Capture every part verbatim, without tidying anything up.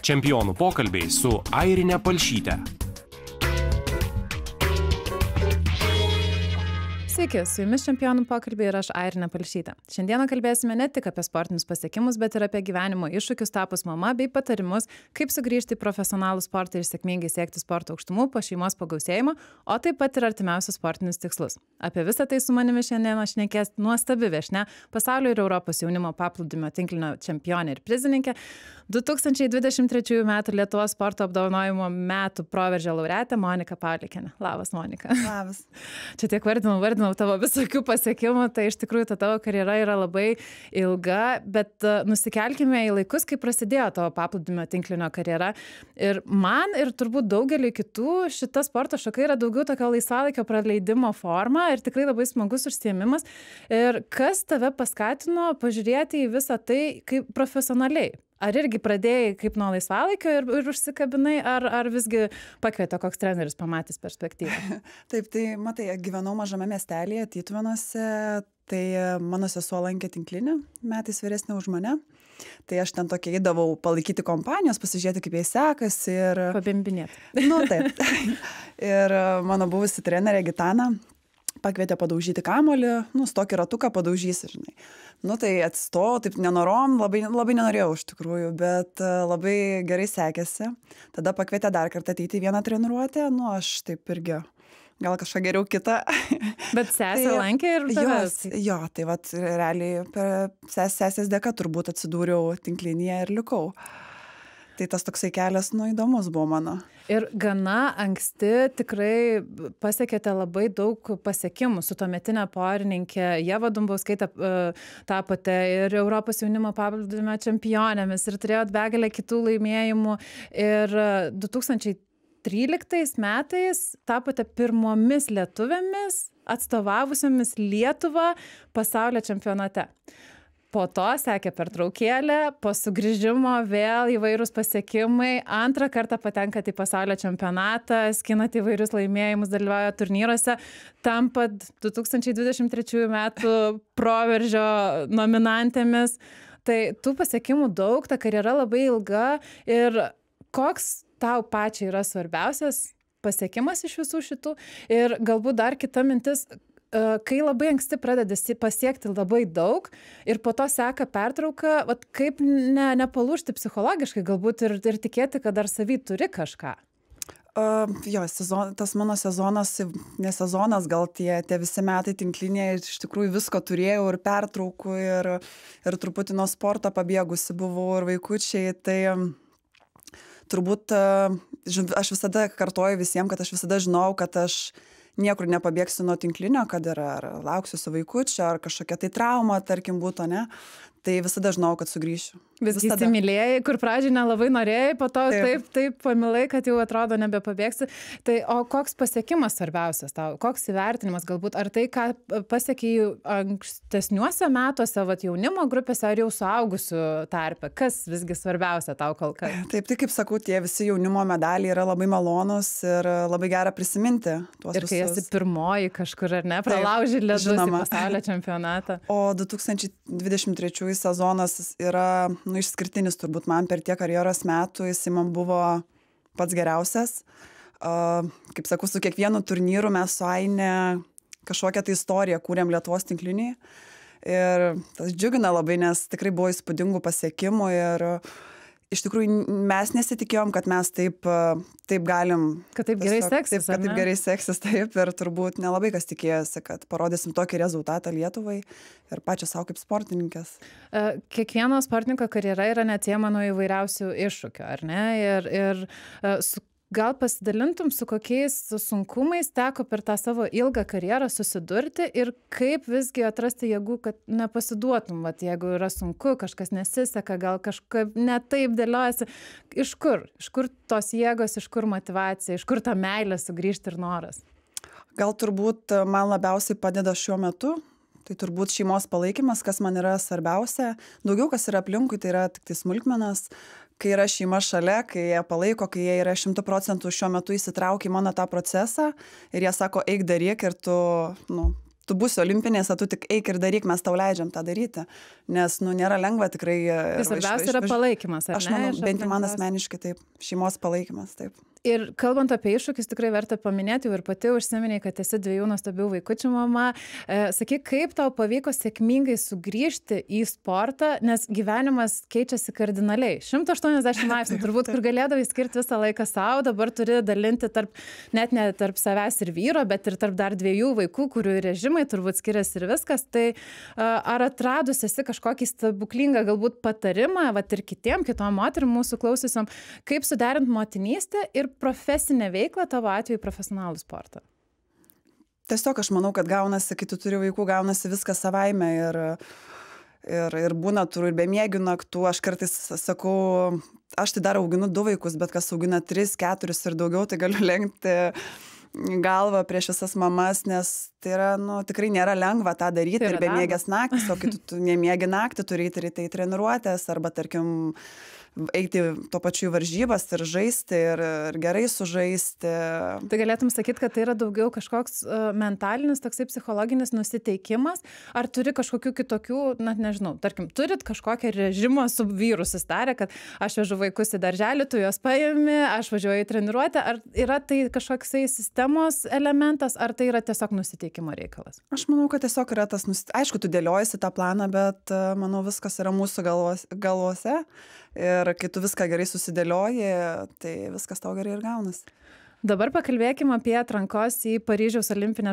Čempionų pokalbiai su Airine Palšyte. Sveiki, su jumis Čempionų pokalbiai ir aš Airine Palšyte. Šiandieną kalbėsime ne tik apie sportinius pasiekimus, bet ir apie gyvenimo iššūkius tapus mama bei patarimus, kaip sugrįžti į profesionalų sportą ir sėkmingai siekti sporto aukštumų po šeimos pagausėjimo, o taip pat ir artimiausius sportinius tikslus. Apie visą tai su manimi šiandien šnekės nuostabi viešnia, pasaulio ir Europos jaunimo paplūdimio tinklinio čempionė ir prizininkė, du tūkstančiai dvidešimt trečiųjų metų Lietuvos sporto apdovanojimo metų proveržio laureatė Monika Pavlikienė. Labas, Monika. Labas. Čia tiek vardinau, vardinau tavo visokių pasiekimų, tai iš tikrųjų ta tavo karjera yra labai ilga, bet uh, nusikelkime į laikus, kai prasidėjo tavo paplūdimio tinklinio karjera. Ir man ir turbūt daugeliui kitų šita sporto šaka yra daugiau tokio laisvalaikio praleidimo forma ir tikrai labai smagus užsiėmimas. Ir kas tave paskatino pažiūrėti į visą tai kaip profesionaliai? Ar irgi pradėjai kaip nuo laisvalaikio ir, ir užsikabinai, ar, ar visgi pakvietė koks treneris pamatys perspektyvą? Taip, tai matai, gyvenau mažame miestelėje, Tytuvėnuose, tai mano sesuo lankė tinklinį, metais vyresnė už mane. Tai aš ten tokia įdavau palaikyti kompanijos, pasižiūrėti, kaip jai sekasi ir... Pabimbinėti. Nu, taip. Ir mano buvusi trenerė Gitana pakvietė padaužyti kamuolį, nu, stokį ratuką padaužysi, žinai. Nu, tai atsistojau, taip nenorom, labai, labai nenorėjau iš tikrųjų, bet labai gerai sekėsi. Tada pakvietė dar kartą ateiti į vieną treniruotę, nu, aš taip irgi, gal kažką geriau kitą. Bet sesė tai, lankė ir tavęs. Jo, tai vat realiai per ses, sesės dėka turbūt atsidūriau tinklinėje ir likau. Tai tas toksai kelias, nu, įdomus buvo mano. Ir gana anksti tikrai pasiekėte labai daug pasiekimų su tuometinė porininkė Ieva Dumbauskaitė, tapote ir Europos jaunimo paplūdimio čempionėmis ir turėjot begalę kitų laimėjimų. Ir du tūkstančiai tryliktais metais tapote pirmomis lietuvėmis atstovavusiomis Lietuvą pasaulio čempionate. Po to sekė pertraukėlė, po sugrįžimo vėl įvairūs pasiekimai, antrą kartą patenkate į pasaulio čempionatą, skinate įvairius laimėjimus, dalyvauja turnyruose, tampat du tūkstančiai dvidešimt trečiųjų metų proveržio nominantėmis. Tai tų pasiekimų daug, ta karjera labai ilga ir koks tau pačiai yra svarbiausias pasiekimas iš visų šitų ir galbūt dar kita mintis, kai labai anksti pradedi pasiekti labai daug ir po to seka pertrauka, vat kaip ne, nepalūžti psichologiškai galbūt ir, ir tikėti, kad dar savy turi kažką. Uh, jo, sezon, tas mano sezonas, ne sezonas, gal tie, tie visi metai tinklinėje, iš tikrųjų visko turėjau ir pertraukų ir, ir truputį nuo sporto pabėgusi buvau ir vaikučiai, tai turbūt uh, aš visada kartoju visiems, kad aš visada žinau, kad aš niekur nepabėgsiu nuo tinklinio, kad ir ar lauksiu su vaikučiu, ar kažkokia tai trauma, tarkim, būtų, ne? Tai visada žinau, kad sugrįšiu. Visgi įsimylėjai, kur pradžiai nelabai norėjai, po to taip, taip, taip pamilai, kad jau atrodo nebepabėgsi. Tai o koks pasiekimas svarbiausias tau? Koks įvertinimas galbūt? Ar tai, ką pasiekei ankstesniuose metuose, vat jaunimo grupėse, ar jau suaugusių tarpe? Kas visgi svarbiausia tau kol kas? Taip, tai kaip sakau, tie visi jaunimo medaliai yra labai malonus ir labai gera prisiminti tuos ir kai visus. Esi pirmoji kažkur, ar ne? Pralauži ledus į pasaulio čempionatą. O du tūkstančiai dvidešimt trečiųjų sezonas yra, nu, išskirtinis turbūt man per tiek karjeros metų, jis man buvo pats geriausias. Uh, kaip sakau, su kiekvienu turnyru mes su Aine kažkokią tai istoriją kūrėm Lietuvos tinklinį. Ir tas džiugina labai, nes tikrai buvo įspūdingų pasiekimų ir iš tikrųjų mes nesitikėjom, kad mes taip, taip galim... Kad taip gerai seksis, taip, kad taip gerai seksis, taip, ir turbūt nelabai kas tikėjosi, kad parodysim tokį rezultatą Lietuvai ir pačią savo kaip sportininkės. Kiekvieno sportininko karjera yra neatsiejama nuo įvairiausių iššūkių, ar ne? Ir, ir su gal pasidalintum, su kokiais sunkumais teko per tą savo ilgą karjerą susidurti ir kaip visgi atrasti jėgų, kad nepasiduotum, vat, jeigu yra sunku, kažkas nesiseka, gal kažkaip ne taip dėliojasi. Iš kur? Iš kur tos jėgos, iš kur motyvacija, iš kur ta meilė sugrįžti ir noras? Gal turbūt man labiausiai padeda šiuo metu. Tai turbūt šeimos palaikymas, kas man yra svarbiausia. Daugiau kas yra aplinkui, tai yra tik tai smulkmenas. Kai yra šeima šalia, kai jie palaiko, kai jie yra šimtų procentų šiuo metu įsitraukia į mano tą procesą ir jie sako, eik daryk ir tu, nu, tu būsi olimpinėse, tu tik eik ir daryk, mes tau leidžiam tą daryti. Nes, nu, nėra lengva tikrai. Tai svarbiausia yra palaikymas, ar aš ne? Manau, Iš bent jau man aplinkos. asmeniškai taip, šeimos palaikymas, taip. Ir kalbant apie iššūkius, tikrai verta paminėti, jau ir pati užsiminiai, kad esi dviejų nuostabių vaikučių mama. E, sakyk, kaip tau pavyko sėkmingai sugrįžti į sportą, nes gyvenimas keičiasi kardinaliai. šimtas aštuoniasdešimt laipsnių, turbūt, kur galėdavai skirti visą laiką savo, dabar turi dalinti tarp, net ne tarp savęs ir vyro, bet ir tarp dar dviejų vaikų, kurių režimai turbūt skiriasi ir viskas. Tai ar atradus esi kažkokį stebuklingą galbūt patarimą, vat ir kitiem, kitom moterim mūsų klausysiam, kaip suderint motinystę ir profesinę veiklą, tavo atveju profesionalų sportą? Tiesiog aš manau, kad gaunasi, kai tu turi vaikų, gaunasi viskas savaime ir, ir, ir būna turų ir bemiegių naktų. Aš kartais sakau, aš tai dar auginu du vaikus, bet kas augina tris, keturis ir daugiau, tai galiu lenkti galvą prieš visas mamas, nes tai yra, nu, tikrai nėra lengva tą daryti tai ir bemiegės naktis, o kai tu, tu nemiegi naktį, turi eiti ryte į treniruotės arba, tarkim, eiti to pačiu į varžybas ir žaisti ir, ir gerai sužaisti. Tai galėtum sakyti, kad tai yra daugiau kažkoks uh, mentalinis, toksai psichologinis nusiteikimas, ar turi kažkokių kitokių, net nežinau, tarkim, turit kažkokią režimą su vyru susitarę, kad aš vežu vaikus į darželį, tu juos paimi, aš važiuoju į treniruotę, ar yra tai kažkoksai sistemos elementas, ar tai yra tiesiog nusiteikimo reikalas? Aš manau, kad tiesiog yra tas, nusit... aišku, tu dėliojasi tą planą, bet uh, manau, viskas yra mūsų galvos, galvose. Ir kai tu viską gerai susidėlioji, tai viskas tau gerai ir gaunasi. Dabar pakalbėkime apie atrankos į Paryžiaus olimpinę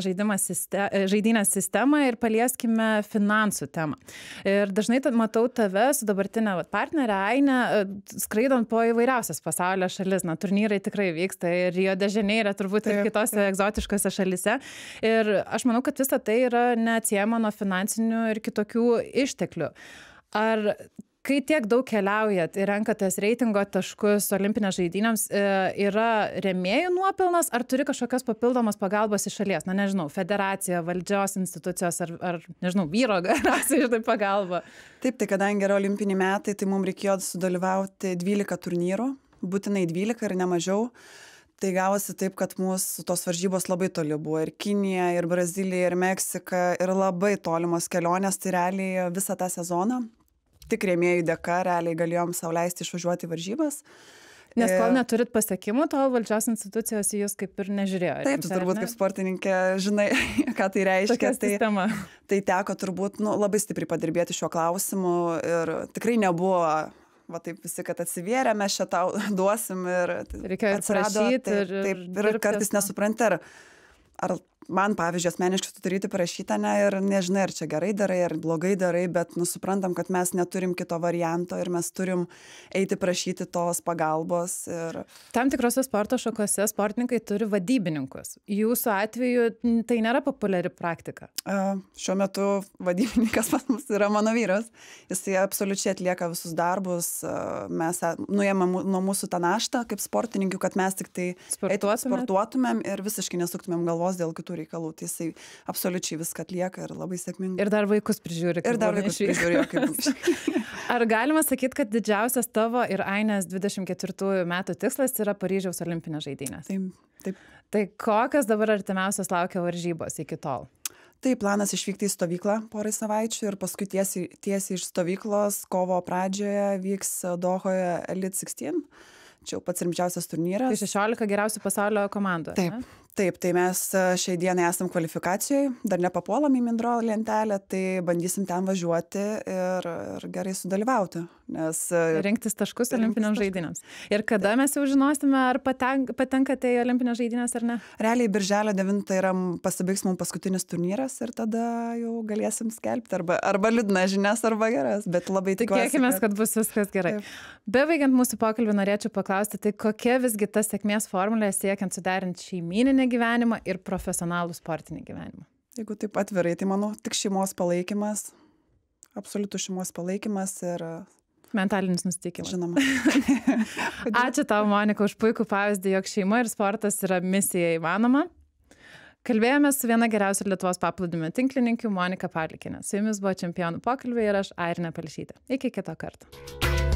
žaidynės sistemą ir palieskime finansų temą. Ir dažnai matau tave su dabartinė partnerė Aine skraidant po įvairiausias pasaulio šalis. Na, turnyrai tikrai vyksta ir Rio de Janeire, turbūt ir kitose egzotiškose šalise. Ir aš manau, kad visa tai yra neatsiejama nuo finansinių ir kitokių išteklių. Ar kai tiek daug keliaujat ir renkatės reitingo taškus olimpinės žaidynėms, yra rėmėjų nuopelnas, ar turi kažkokios papildomos pagalbos iš šalies? Na, nežinau, federacija, valdžios institucijos ar, ar nežinau, vyro galiausiai iš tai pagalba? Taip, tai kadangi yra olimpiniai metai, tai mums reikėjo sudalyvauti dvylika turnyrų, būtinai dvylika ir ne mažiau. Tai gavosi taip, kad mūsų tos varžybos labai toli buvo. Ir Kinija, ir Brazilija, ir Meksika, ir labai tolimos kelionės, tai realiai visą tą sezoną. Tik rėmėjų dėka realiai galėjom sau leisti išvažiuoti į varžybas. Nes kol neturit pasiekimų, tol valdžios institucijos į jūs kaip ir nežiūrėjo. Taip, tu turbūt kaip sportininkė žinai, ką tai reiškia. Tokia sistema. Tai, tai teko turbūt nu, labai stipriai padirbėti šiuo klausimu ir tikrai nebuvo, va taip visi, kad atsivėrė, mes čia tau duosim ir reikėjo atsirado. Taip, taip, ir, ir, ir kartais nesupranti, ar, ar man, pavyzdžiui, asmeniškai tu turėti parašytą, ne, ir nežinai, ar čia gerai darai, ar blogai darai, bet nusuprantam, kad mes neturim kito varianto ir mes turim eiti prašyti tos pagalbos. Ir... Tam tikrose sporto šakose sportininkai turi vadybininkus. Jūsų atveju tai nėra populiari praktika. Uh, šiuo metu vadybininkas pas mus yra mano vyras. Jis absoliučiai atlieka visus darbus. Uh, mes nuėmėm nuo mūsų tą naštą kaip sportininkų, kad mes tik tai sportuotumėm ir visiškai nesuktumėm galvos dėl kitų reikalų, tai jisai absoliučiai viską atlieka ir labai sėkmingai. Ir dar vaikus prižiūri. Ir dar vaikus prižiūri. Kaip... Ar galima sakyti, kad didžiausias tavo ir Ainės dvidešimt ketvirtųjų metų tikslas yra Paryžiaus olimpinės žaidynės? Taip, taip. Tai kokios dabar artimiausios laukia varžybos iki tol? Tai planas išvykti į stovyklą porai savaičių ir paskui tiesiai, tiesiai iš stovyklos kovo pradžioje vyks Dohoje Elite šešiolika. Čia jau pats rimčiausias turnyras. Tai šešiolika geriausių pasaulio komandų. Taip, ne? Taip, tai mes šiai dienai esam kvalifikacijoje, dar nepapuolam į Mindro lentelę, tai bandysim ten važiuoti ir, ir gerai sudalyvauti. Nes, rinktis taškus olimpinėms žaidynėms. Ir kada mes jau žinosime, ar patenk, patenkate į olimpinės žaidynės ar ne? Realiai birželio devintą yra pasibaigs mums paskutinis turnyras ir tada jau galėsim skelbti arba, arba liūdna žinias, arba geras, bet labai tikiuosi. Tikėkime, kad... kad bus viskas gerai. Taip. Bevaigiant mūsų pokalbį, norėčiau paklausti, tai kokia visgi ta sėkmės formulė siekiant suderinti šeimyninį gyvenimą ir profesionalų sportinį gyvenimą? Jeigu taip atvirai, tai manau, tik šeimos palaikymas, absoliutus šeimos palaikymas ir mentalinis nusiteikimas. Žinoma. Ačiū tau, Monika, už puikų pavyzdį, jog šeima ir sportas yra misija įmanoma. Kalbėjome su viena geriausių Lietuvos paplūdimio tinklininkių Monika Pavlikienė. Su jumis buvo Čempionų pokalbiai ir aš Airinė Palšytė. Iki kito karto.